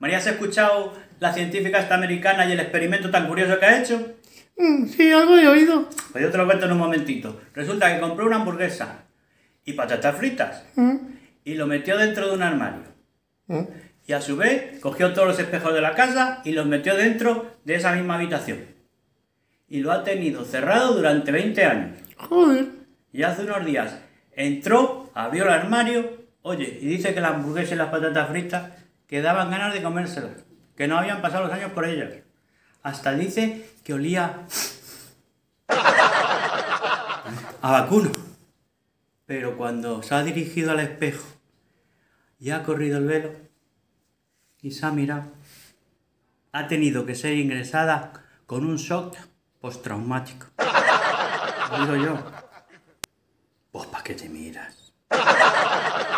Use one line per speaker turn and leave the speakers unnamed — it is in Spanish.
María, ¿has escuchado la científica esta americana y el experimento tan curioso que ha hecho?
Sí, algo he oído.
Pues yo te lo cuento en un momentito. Resulta que compró una hamburguesa y patatas fritas y lo metió dentro de un armario. Y a su vez cogió todos los espejos de la casa y los metió dentro de esa misma habitación. Y lo ha tenido cerrado durante 20 años.
Joder.
Y hace unos días entró, abrió el armario, oye, y dice que la hamburguesa y las patatas fritas que daban ganas de comérselas, que no habían pasado los años por ellas. Hasta dice que olía a vacuno. Pero cuando se ha dirigido al espejo y ha corrido el velo y se ha mirado, ha tenido que ser ingresada con un shock postraumático. Digo yo, pues ¿para qué te miras?